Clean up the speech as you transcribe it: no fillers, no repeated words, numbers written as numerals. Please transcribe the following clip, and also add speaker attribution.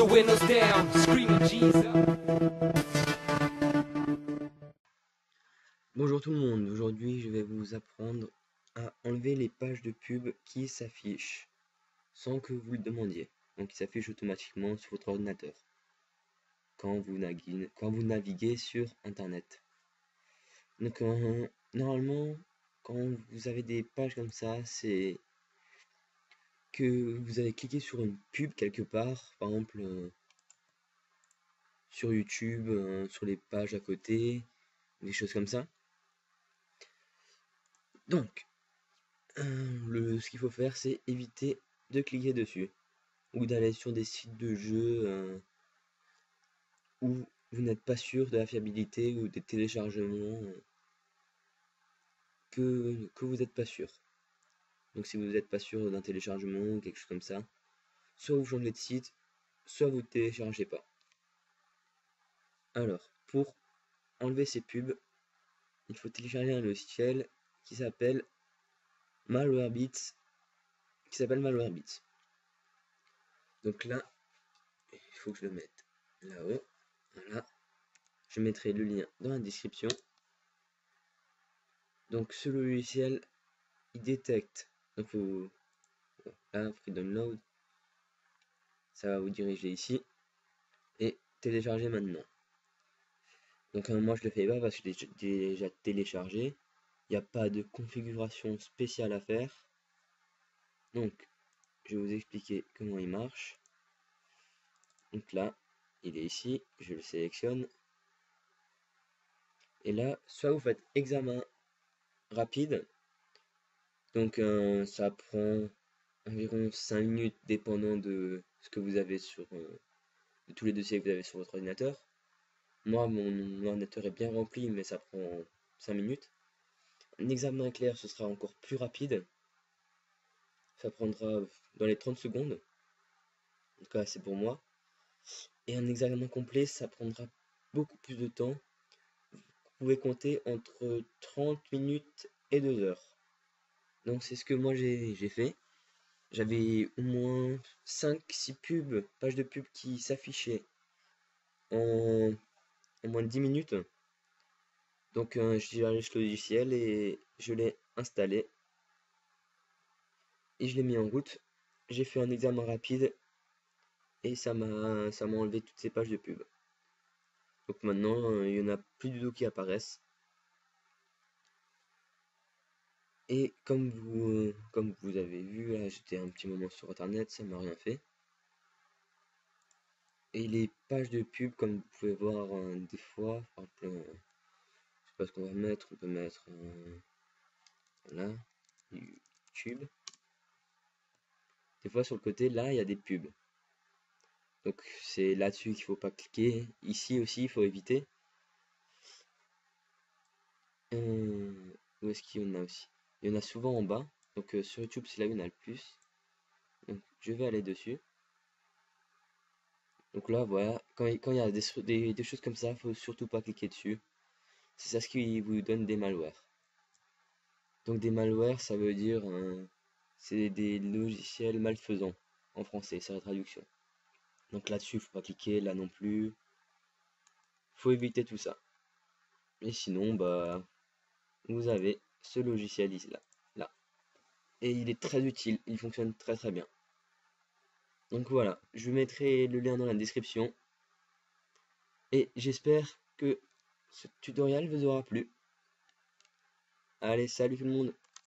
Speaker 1: the windows down, screaming Jesus.
Speaker 2: Bonjour tout le monde, aujourd'hui je vais vous apprendre à enlever les pages de pub qui s'affichent sans que vous le demandiez. Donc qui s'affichent automatiquement sur votre ordinateur quand vous naviguez sur internet. Donc normalement quand vous avez des pages comme ça, c'est que vous avez cliqué sur une pub quelque part, par exemple sur YouTube, sur les pages à côté, des choses comme ça. Donc ce qu'il faut faire, c'est éviter de cliquer dessus ou d'aller sur des sites de jeux où vous n'êtes pas sûr de la fiabilité ou des téléchargements que vous n'êtes pas sûr. Donc si vous n'êtes pas sûr d'un téléchargement ou quelque chose comme ça, soit vous changez de site, soit vous ne téléchargez pas. Alors, pour enlever ces pubs, il faut télécharger un logiciel qui s'appelle MalwareBits. Donc là, il faut que je le mette là-haut. Voilà. Je mettrai le lien dans la description. Donc ce logiciel, il détecte. Donc là, free download. Ça va vous diriger ici. Et télécharger maintenant. Donc moi je le fais pas parce que j'ai déjà téléchargé. Il n'y a pas de configuration spéciale à faire. Donc je vais vous expliquer comment il marche. Donc là, il est ici, je le sélectionne. Et là, soit vous faites examen rapide. Donc ça prend environ 5 minutes dépendant de ce que vous avez de tous les dossiers que vous avez sur votre ordinateur. Moi, mon ordinateur est bien rempli, mais ça prend 5 minutes. Un examen clair, ce sera encore plus rapide. Ça prendra dans les 30 secondes. En tout cas, c'est pour moi. Et un examen complet, ça prendra beaucoup plus de temps. Vous pouvez compter entre 30 minutes et 2 heures. Donc c'est ce que moi j'ai fait. J'avais au moins 5-6 pages de pub qui s'affichaient en moins de 10 minutes. Donc j'ai allé le logiciel et je l'ai installé. Et je l'ai mis en route. J'ai fait un examen rapide et ça m'a enlevé toutes ces pages de pub. Donc maintenant il n'y en a plus du tout qui apparaissent. Et comme vous avez vu, là j'étais un petit moment sur internet, ça m'a rien fait. Et les pages de pub, comme vous pouvez voir des fois, par exemple, je sais pas ce qu'on va mettre, on peut mettre voilà, YouTube. Des fois sur le côté là il y a des pubs. Donc c'est là-dessus qu'il faut pas cliquer. Ici aussi il faut éviter. Où est-ce qu'il y en a aussi? Il y en a souvent en bas. Donc sur YouTube c'est là où il y en a le plus. Donc je vais aller dessus. Donc là voilà, quand il y a des choses comme ça, faut surtout pas cliquer dessus. C'est ça ce qui vous donne des malwares. Donc des malwares, ça veut dire c'est des logiciels malfaisants en français, c'est la traduction. Donc là-dessus, faut pas cliquer, là non plus. Faut éviter tout ça. Et sinon, bah vous avez ce logiciel ici, là. Et il est très utile, il fonctionne très très bien. Donc voilà, je mettrai le lien dans la description. Et j'espère que ce tutoriel vous aura plu. Allez, salut tout le monde!